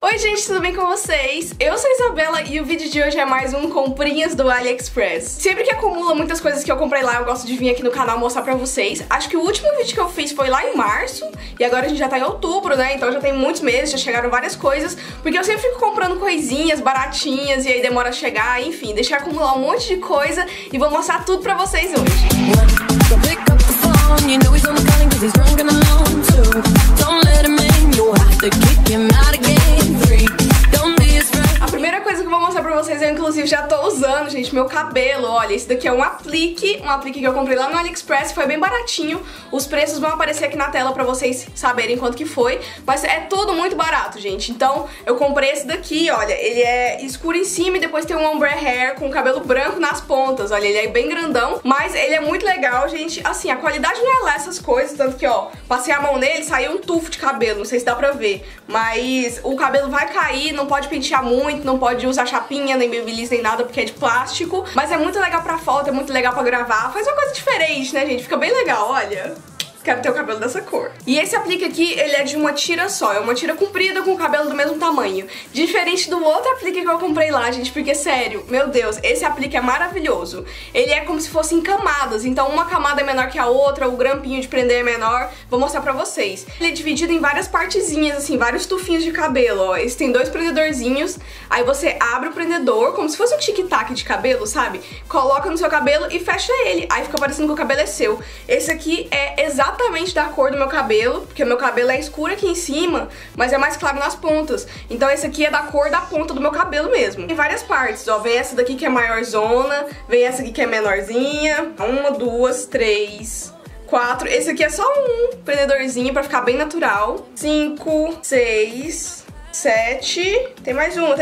Oi gente, tudo bem com vocês? Eu sou a Isabela e o vídeo de hoje é mais um comprinhas do AliExpress. Sempre que acumula muitas coisas que eu comprei lá, eu gosto de vir aqui no canal mostrar pra vocês. Acho que o último vídeo que eu fiz foi lá em março e agora a gente já tá em outubro, né? Então já tem muitos meses, já chegaram várias coisas, porque eu sempre fico comprando coisinhas baratinhas e aí demora a chegar, enfim, deixei acumular um monte de coisa e vou mostrar tudo pra vocês hoje. A primeira coisa que eu vou mostrar pra vocês, eu inclusive já tô usando, gente, meu cabelo. Olha, esse daqui é um aplique que eu comprei lá no AliExpress, foi bem baratinho. Os preços vão aparecer aqui na tela pra vocês saberem quanto que foi, mas é tudo muito barato, gente. Então eu comprei esse daqui, olha, ele é escuro em cima e depois tem um ombre hair com cabelo branco nas pontas. Olha, ele é bem grandão, mas ele é muito legal, gente. Assim, a qualidade não é lá essas coisas, tanto que, ó, passei a mão nele, saiu um tufo de cabelo, não sei se dá pra ver, mas o cabelo vai cair, não pode pentear muito, não pode usar chapinha, nem babyliss, nem nada, porque é de plástico. Mas é muito legal pra foto, é muito legal pra gravar. Faz uma coisa diferente, né, gente? Fica bem legal, olha. Quero ter o cabelo dessa cor. E esse aplique aqui, ele é de uma tira só. É uma tira comprida com o cabelo do mesmo tamanho. Diferente do outro aplique que eu comprei lá, gente. Porque, sério, meu Deus, esse aplique é maravilhoso. Ele é como se fosse em camadas. Então, uma camada é menor que a outra, o grampinho de prender é menor. Vou mostrar pra vocês. Ele é dividido em várias partezinhas, assim, vários tufinhos de cabelo, ó. Esse tem 2 prendedorzinhos. Aí você abre o prendedor, como se fosse um tic-tac de cabelo, sabe? Coloca no seu cabelo e fecha ele. Aí fica parecendo que o cabelo é seu. Esse aqui é exatamente da cor do meu cabelo, porque o meu cabelo é escuro aqui em cima, mas é mais claro nas pontas. Então esse aqui é da cor da ponta do meu cabelo mesmo. Tem várias partes, ó. Vem essa daqui que é maior zona, vem essa aqui que é menorzinha. 1, 2, 3, 4. Esse aqui é só um prendedorzinho pra ficar bem natural. 5, 6... 7, tem mais uma,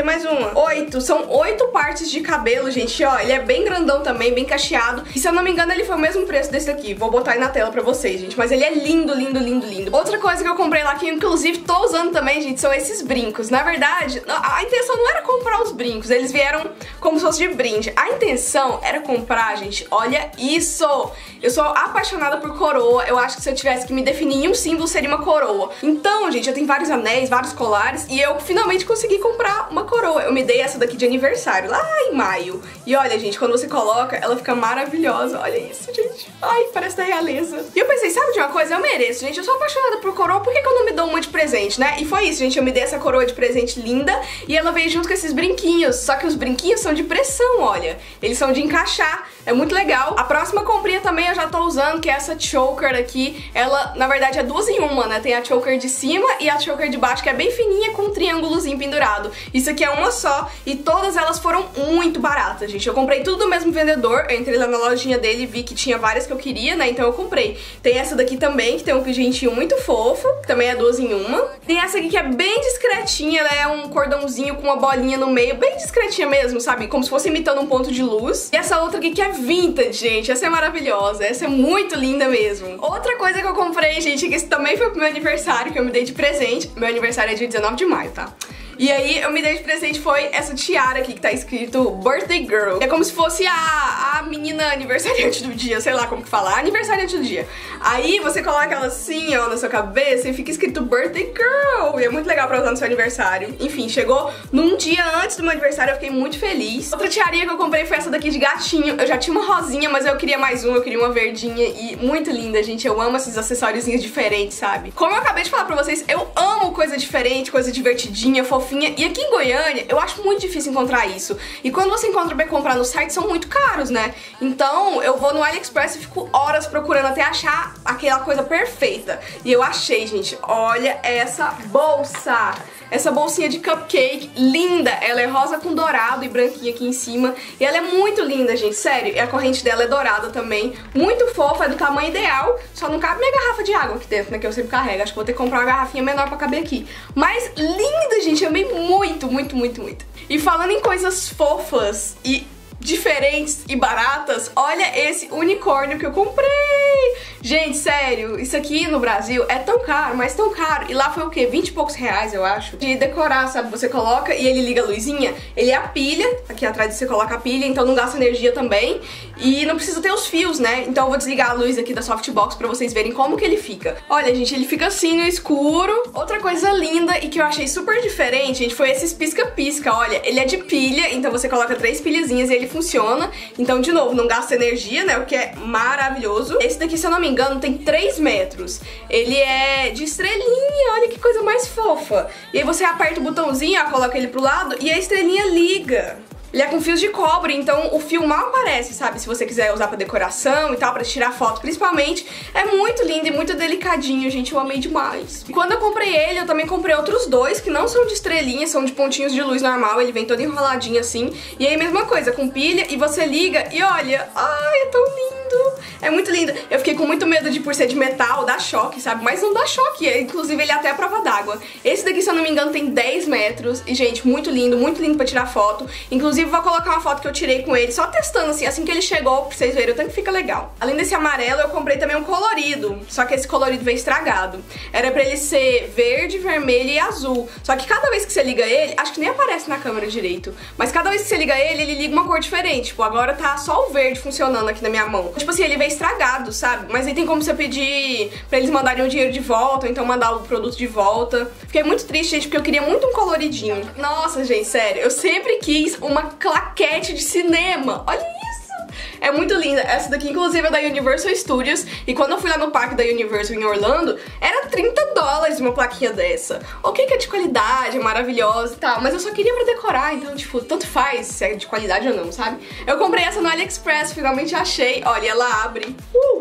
8, são 8 partes de cabelo, gente, ó, ele é bem grandão também, bem cacheado, e se eu não me engano ele foi o mesmo preço desse aqui, vou botar aí na tela pra vocês, gente, mas ele é lindo, lindo, lindo, lindo. Outra coisa que eu comprei lá, que eu inclusive tô usando também, gente, são esses brincos. Na verdade, a intenção não era comprar os brincos, eles vieram como se fosse de brinde, a intenção era comprar, gente, olha isso, eu sou apaixonada por coroa, eu acho que se eu tivesse que me definir em um símbolo seria uma coroa. Então, gente, eu tenho vários anéis, vários colares, e eu finalmente consegui comprar uma coroa. Eu me dei essa daqui de aniversário, lá em maio. E olha, gente, quando você coloca, ela fica maravilhosa. Olha isso, gente. Ai, parece da realeza. E eu pensei, sabe de uma coisa? Eu mereço, gente. Eu sou apaixonada por coroa, por que eu não me dou uma de presente, né? E foi isso, gente. Eu me dei essa coroa de presente linda e ela veio junto com esses brinquinhos. Só que os brinquinhos são de pressão, olha. Eles são de encaixar. É muito legal. A próxima comprinha também eu já tô usando, que é essa choker aqui. Ela, na verdade, é 2 em 1, né? Tem a choker de cima e a choker de baixo, que é bem fininha, com um triângulozinho pendurado. Isso aqui é uma só e todas elas foram muito baratas, gente. Eu comprei tudo do mesmo vendedor. Eu entrei lá na lojinha dele e vi que tinha várias que eu queria, né? Então eu comprei. Tem essa daqui também, que tem um pingentinho muito fofo, que também é 2 em 1. Tem essa aqui que é bem discretinha, ela é um cordãozinho com uma bolinha no meio, bem discretinha mesmo, sabe? Como se fosse imitando um ponto de luz. E essa outra aqui que é vintage, gente. Essa é maravilhosa, essa é muito linda mesmo. Outra coisa que eu comprei, gente, que esse também foi pro meu aniversário, que eu me dei de presente. Meu aniversário é dia 19 de maio, tá? E aí eu me dei de presente foi essa tiara aqui que tá escrito Birthday Girl. É como se fosse a menina aniversariante do dia, sei lá como que fala, aniversariante do dia. Aí você coloca ela assim, ó, na sua cabeça e fica escrito Birthday Girl. E é muito legal pra usar no seu aniversário. Enfim, chegou num dia antes do meu aniversário, eu fiquei muito feliz. Outra tiarinha que eu comprei foi essa daqui de gatinho. Eu já tinha uma rosinha, mas eu queria mais uma, eu queria uma verdinha e muito linda, gente. Eu amo esses acessóriozinhos diferentes, sabe? Como eu acabei de falar pra vocês, eu amo coisa diferente, coisa divertidinha, fofinha. E aqui em Goiânia, eu acho muito difícil encontrar isso. E quando você encontra pra comprar no site, são muito caros, né? Então, eu vou no AliExpress e fico horas procurando até achar aquela coisa perfeita. E eu achei, gente. Olha essa bolsa! Essa bolsinha de cupcake, linda! Ela é rosa com dourado e branquinha aqui em cima. E ela é muito linda, gente, sério. E a corrente dela é dourada também. Muito fofa, é do tamanho ideal. Só não cabe minha garrafa de água aqui dentro, né, que eu sempre carrego. Acho que vou ter que comprar uma garrafinha menor pra caber aqui. Mas linda, gente, eu amei muito, muito, muito, muito. E falando em coisas fofas e diferentes e baratas, olha esse unicórnio que eu comprei! Gente, sério, isso aqui no Brasil é tão caro, mas tão caro. E lá foi o quê? 20 e poucos reais, eu acho. De decorar, sabe? Você coloca e ele liga a luzinha. Ele é a pilha, aqui atrás você coloca a pilha, então não gasta energia também. E não precisa ter os fios, né? Então eu vou desligar a luz aqui da softbox pra vocês verem como que ele fica. Olha, gente, ele fica assim no escuro. Outra coisa linda e que eu achei super diferente, gente, foi esses pisca-pisca. Olha, ele é de pilha, então você coloca 3 pilhazinhas e ele funciona. Então, de novo, não gasta energia, né? O que é maravilhoso. Esse daqui, se eu não me engano, tem 3 metros. Ele é de estrelinha, olha que coisa mais fofa. E aí você aperta o botãozinho, ó, coloca ele pro lado e a estrelinha liga. Ele é com fios de cobre, então o fio mal aparece, sabe? Se você quiser usar pra decoração e tal, pra tirar foto principalmente. É muito lindo e muito delicadinho, gente, eu amei demais. Quando eu comprei ele, eu também comprei outros 2, que não são de estrelinha, são de pontinhos de luz normal. Ele vem todo enroladinho assim. E aí, mesma coisa, com pilha, e você liga e olha, ai, é tão lindo. É muito lindo. Eu fiquei com muito medo de, por ser de metal, dar choque, sabe? Mas não dá choque, inclusive ele é até a prova d'água. Esse daqui, se eu não me engano, tem 10 metros. E, gente, muito lindo pra tirar foto. Inclusive, vou colocar uma foto que eu tirei com ele, só testando assim que ele chegou, pra vocês verem o tanto que fica legal. Além desse amarelo, eu comprei também um colorido, só que esse colorido veio estragado. Era pra ele ser verde, vermelho e azul. Só que cada vez que você liga ele, acho que nem aparece na câmera direito, mas cada vez que você liga ele liga uma cor diferente. Tipo, agora tá só o verde funcionando aqui na minha mão. Tipo assim, ele veio estragado, sabe? Mas aí tem como você pedir pra eles mandarem o dinheiro de volta, ou então mandar o produto de volta. Fiquei muito triste, gente, porque eu queria muito um coloridinho. Nossa, gente, sério, eu sempre quis uma claquete de cinema. Olha isso! É muito linda. Essa daqui, inclusive, é da Universal Studios. E quando eu fui lá no parque da Universal em Orlando, era $30 uma plaquinha dessa. Ok que é de qualidade, é maravilhosa e tal, mas eu só queria pra decorar, então, tipo, tanto faz se é de qualidade ou não, sabe? Eu comprei essa no AliExpress, finalmente achei. Olha, ela abre.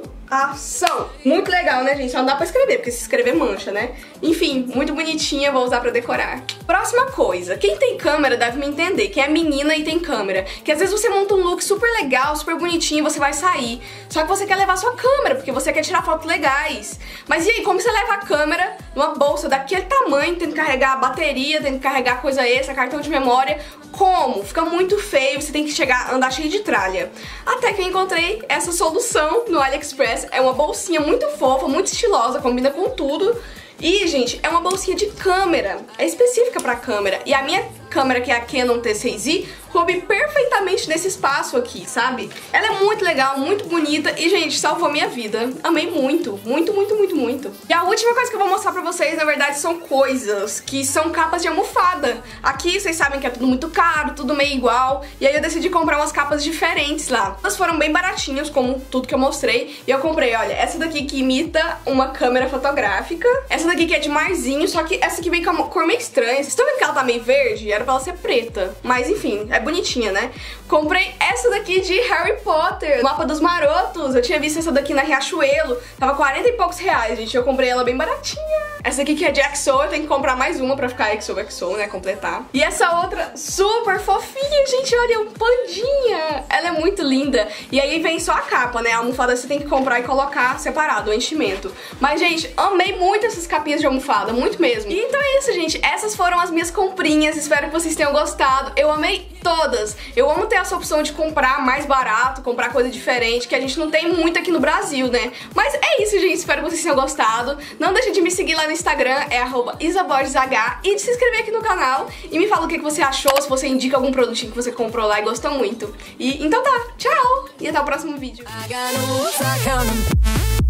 Ação! Muito legal, né, gente? Só não dá pra escrever, porque se escrever mancha, né? Enfim, muito bonitinha, vou usar pra decorar. Próxima coisa, quem tem câmera deve me entender, quem é menina e tem câmera, que às vezes você monta um look super legal, super bonitinho e você vai sair, só que você quer levar sua câmera, porque você quer tirar fotos legais. Mas e aí, como você leva a câmera numa bolsa daquele tamanho, tendo que carregar a bateria, tendo que carregar coisa extra, cartão de memória? Como? Fica muito feio, você tem que andar cheio de tralha. Até que eu encontrei essa solução no AliExpress. É uma bolsinha muito fofa, muito estilosa, combina com tudo. E, gente, é uma bolsinha de câmera, é específica pra câmera. E a minha câmera, que é a Canon T6i, coube perfeitamente nesse espaço aqui, sabe? Ela é muito legal, muito bonita e, gente, salvou minha vida. Amei muito, muito, muito, muito, muito. E a última coisa que eu vou mostrar pra vocês, na verdade, são coisas que são capas de almofada. Aqui, vocês sabem que é tudo muito caro, tudo meio igual, e aí eu decidi comprar umas capas diferentes lá. Elas foram bem baratinhas, como tudo que eu mostrei, e eu comprei, olha, essa daqui que imita uma câmera fotográfica, essa daqui que é de marzinho, só que essa aqui vem com uma cor meio estranha. Vocês estão vendo que ela tá meio verde? Era pra ela ser preta, mas enfim, é bonitinha, né? Comprei essa daqui de Harry Potter, Mapa dos Marotos. Eu tinha visto essa daqui na Riachuelo, tava 40 e poucos reais, gente. Eu comprei ela bem baratinha. Essa aqui que é de XO, eu tenho que comprar mais uma pra ficar XO, né, completar. E essa outra super fofinha, gente, olha, um pandinha. Ela é muito linda. E aí vem só a capa, né? A almofada você tem que comprar e colocar separado, o enchimento. Mas, gente, amei muito essas capinhas de almofada, muito mesmo. E então é isso, gente. Essas foram as minhas comprinhas. Espero que vocês tenham gostado. Eu amei todas. Eu amo ter essa opção de comprar mais barato, comprar coisa diferente, que a gente não tem muito aqui no Brasil, né? Mas é isso, gente. Espero que vocês tenham gostado. Não deixe de me seguir lá no Instagram, é @isaborgeshh, e de se inscrever aqui no canal. E me fala o que você achou, se você indica algum produtinho que você comprou lá e gostou muito. E então tá, tchau! E até o próximo vídeo.